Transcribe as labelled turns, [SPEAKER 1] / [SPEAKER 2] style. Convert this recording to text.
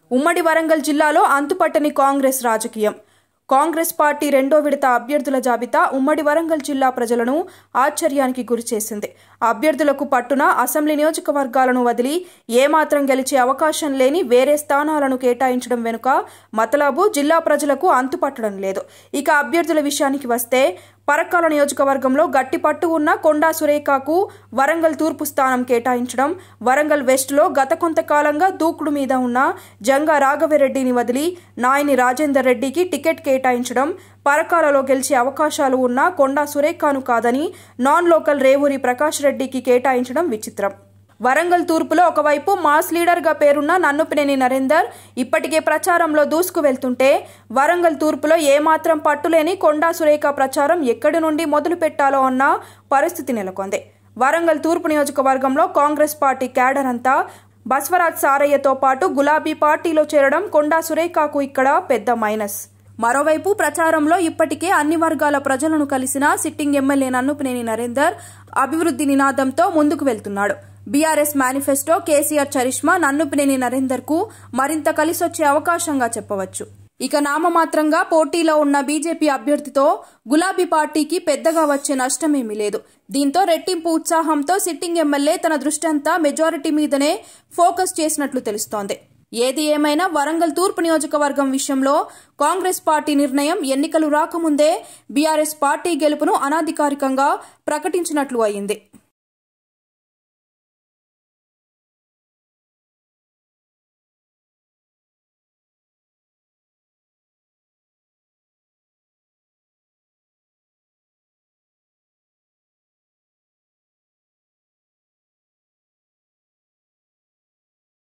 [SPEAKER 1] ఉమ్మడి వరంగల్ జిల్లాలో అంతుపట్టని కాంగ్రెస్ రాజకీయం. కాంగ్రెస్ పార్టీ రెండో విడత అభ్యర్థుల జాబితా ఉమ్మడి వరంగల్ జిల్లా ప్రజలను ఆశ్చర్యానికి గురిచేసింది. అభ్యర్థులకు పట్టున అసెంబ్లీ నియోజకవర్గాలను వదిలి ఏమాత్రం గెలిచే అవకాశం లేని వేరే స్థానాలను కేటాయించడం వెనుక మతలబు జిల్లా ప్రజలకు అంతుపట్టడం లేదు. ఇక అభ్యర్థుల విషయానికి వస్తే పరకాల నియోజకవర్గంలో గట్టి పట్టు ఉన్న కొండా సురేఖకు వరంగల్ తూర్పు స్థానం కేటాయించడం, వరంగల్ వెస్ట్లో గత కొంతకాలంగా దూకుడు మీద ఉన్న జంగా రాఘవరెడ్డిని వదిలి నాయని రాజేందర్ రెడ్డికి టికెట్ కేటాయించడం, పరకాలలో గెలిచే అవకాశాలు ఉన్న కొండా సురేఖను కాదని నాన్ లోకల్ రేవూరి ప్రకాష్ రెడ్డికి కేటాయించడం విచిత్రం. వరంగల్ తూర్పులో ఒకవైపు మాస్ లీడర్గా పేరున్న నన్నుపినేని నరేందర్ ఇప్పటికే ప్రచారంలో దూసుకు వెళ్తుంటే, వరంగల్ తూర్పులో ఏమాత్రం పట్టులేని కొండా సురేఖ ప్రచారం ఎక్కడి నుండి మొదలు పెట్టాలో అన్న పరిస్థితి నెలకొంది. వరంగల్ తూర్పు నియోజకవర్గంలో కాంగ్రెస్ పార్టీ క్యాడర్ అంతా బస్వరాజ్ సారయ్యతో పాటు గులాబీ పార్టీలో చేరడం కొండా సురేఖకు ఇక్కడ పెద్ద మైనస్. మరోవైపు ప్రచారంలో ఇప్పటికే అన్ని వర్గాల ప్రజలను కలిసిన సిట్టింగ్ ఎమ్మెల్యే నన్నుపినేని నరేందర్ అభివృద్ధి నినాదంతో ముందుకు వెళ్తున్నాడు. BRS manifesto KCR charisma Nannapaneni Narender కు మరింత కలిసొచ్చే అవకాశంగా చెప్పవచ్చు. ఇక నామమాత్రంగా పోటీలో ఉన్న బీజేపీ అభ్యర్థితో గులాబీ పార్టీకి పెద్దగా వచ్చే నష్టమేమీ లేదు. దీంతో రెట్టింపు ఉత్సాహంతో సిట్టింగ్ ఎమ్మెల్యే తన దృష్టంతా మెజారిటీ మీదనే ఫోకస్ చేసినట్లు తెలుస్తోంది. ఏది ఏమైనా వరంగల్ తూర్పు నియోజకవర్గం విషయంలో కాంగ్రెస్ పార్టీ నిర్ణయం ఎన్నికలు రాకముందే బీఆర్ఎస్ పార్టీ గెలుపును అనాధికారికంగా ప్రకటించినట్లు అయింది.